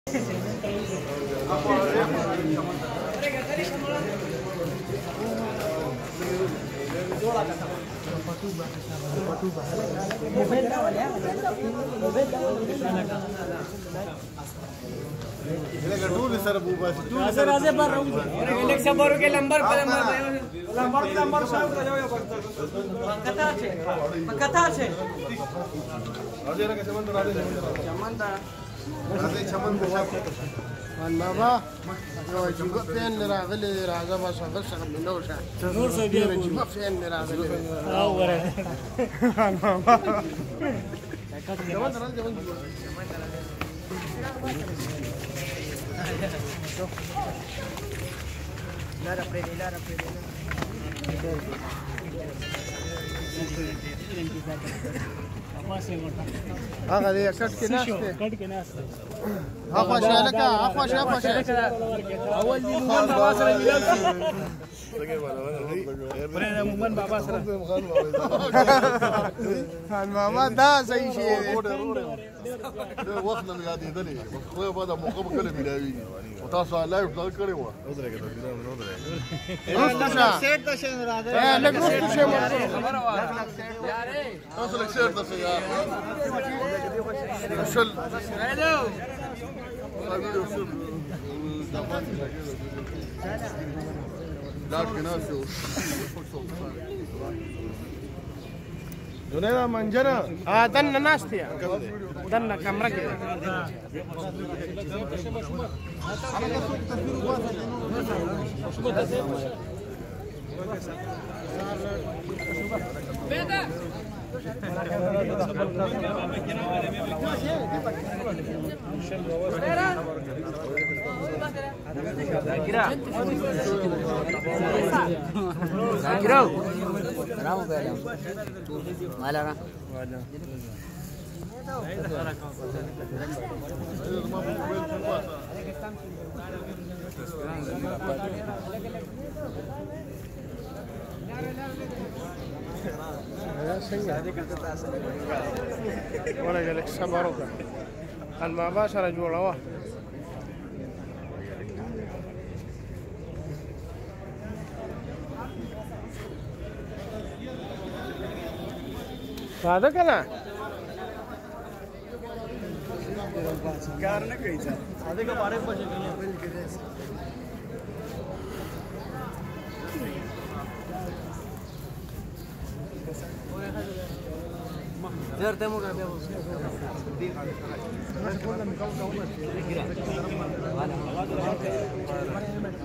Baba, yo juga fan neragali raga bahasa bahasa Indonesia. Nur saya juga fan neragali. Oh, benar. Baba. Zaman juga. Lara prede. هذا اللي كرت كناسته اخوة شالكا اول دي ممان بابا سره ميلاد ممان بابا سره ماما دا صحیح شي وخت نه یادې دلې خو په دا موقع کله ملاوي او تاسو لایو ځل کړی و سیټ ته شین راځي لږ وخت شي خبره واه یارې تاسو لږ سیټ ته یار شل هلو لاټ کناسو دونه منجره دن ناشتیا دن کمره کې ولا جالك صبرك المباشرة جوړه ساده کنه کار نه کوي ساده کا بارے پښه کوي زر ته موږ بیا